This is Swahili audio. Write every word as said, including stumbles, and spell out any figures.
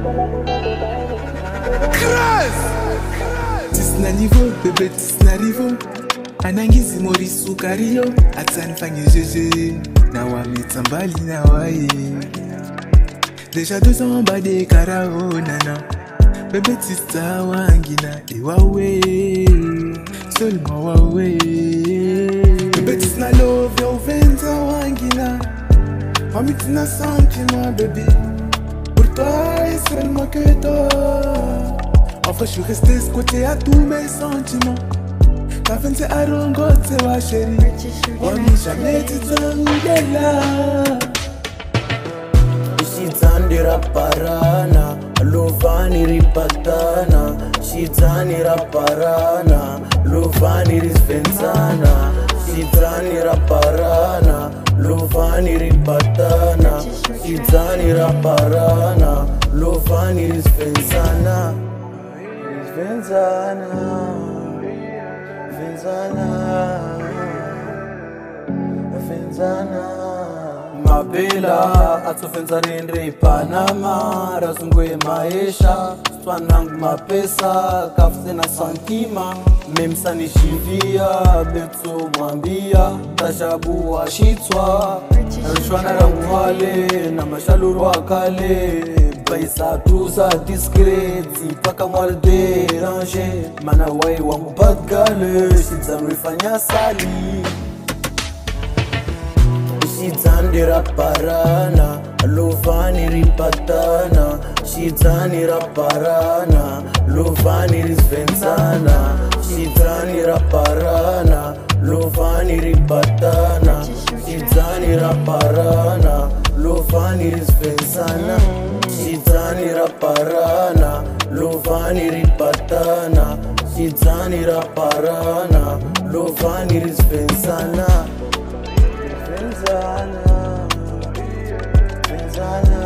Tisna niveau, bébé tisna niveau. Anangizi morisu kario, atsanifanye jeje. Na wamita mbali na wae. Déjà deux ans en bas des carao, nana. Bébé tista wangina, et waoué. Seulement waoué. Bébé tisna love, yo venza wangina. Wamitina sentiment, bébé. Pour toi et seulement que toi. Enfin, je suis resté squatté à tous mes sentiments. Ta fin c'est arongo, c'est ma chérie. Wami jamais tu t'engueules. Shizani raparana, Luvani ripatana. Shizani raparana, Luvani rispensana. Shizani raparana, Luvani ripatana. Shizani raparana, Luvani rispensana. Rispensana, rispensana, rispensana. Mabela atofenza rendre Panama razungwe maisha swanangu mapesa kafse na santima memsani shivia betso mwambia tashabu wa shitwa rishwana ranguhale na mashaluru wakale baisa tuza diskreti paka mwal derange mana wai wangu badgale shizan rifanya sali. Shizani raparana, Luvani ripatana. Shizani raparana, Luvani rispensana. Shizani raparana, Luvani ripatana. Shizani raparana, Luvani rispensana. Shizani raparana, Luvani ripatana. Shizani raparana, Luvani rispensana. Benzana, Benzana.